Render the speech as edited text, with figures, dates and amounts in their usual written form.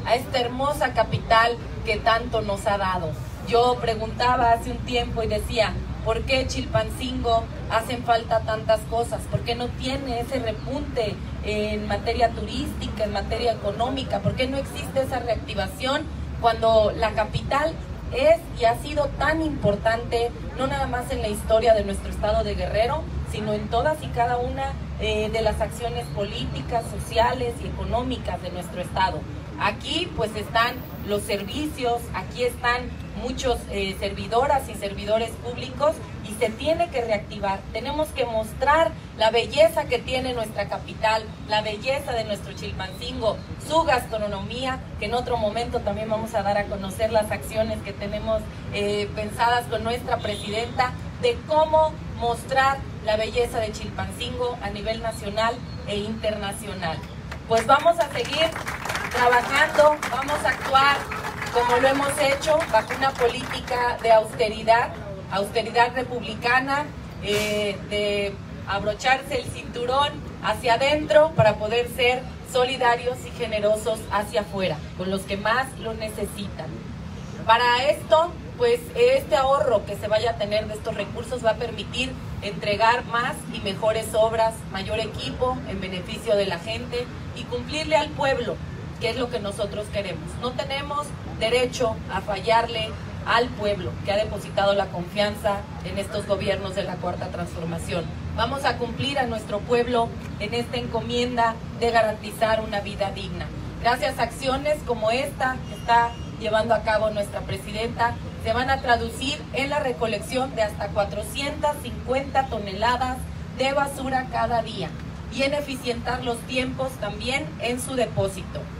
a esta hermosa capital que tanto nos ha dado. Yo preguntaba hace un tiempo y decía, ¿por qué Chilpancingo hacen falta tantas cosas? ¿Por qué no tiene ese repunte en materia turística, en materia económica? ¿Por qué no existe esa reactivación cuando la capital es y ha sido tan importante, no nada más en la historia de nuestro estado de Guerrero, sino en todas y cada una de las acciones políticas, sociales y económicas de nuestro estado? Aquí pues están los servicios, aquí están muchos servidoras y servidores públicos y se tiene que reactivar. Tenemos que mostrar la belleza que tiene nuestra capital, la belleza de nuestro Chilpancingo, su gastronomía, que en otro momento también vamos a dar a conocer las acciones que tenemos pensadas con nuestra presidenta de cómo mostrar la belleza de Chilpancingo a nivel nacional e internacional. Pues vamos a seguir trabajando, vamos a actuar como lo hemos hecho, bajo una política de austeridad republicana, de abrocharse el cinturón hacia adentro para poder ser solidarios y generosos hacia afuera, con los que más lo necesitan. Para esto, pues este ahorro que se vaya a tener de estos recursos va a permitir entregar más y mejores obras, mayor equipo en beneficio de la gente y cumplirle al pueblo, que es lo que nosotros queremos. No tenemos derecho a fallarle al pueblo que ha depositado la confianza en estos gobiernos de la Cuarta Transformación. Vamos a cumplir a nuestro pueblo en esta encomienda de garantizar una vida digna. Gracias a acciones como esta que está llevando a cabo nuestra presidenta, se van a traducir en la recolección de hasta 450 toneladas de basura cada día y en eficientar los tiempos también en su depósito.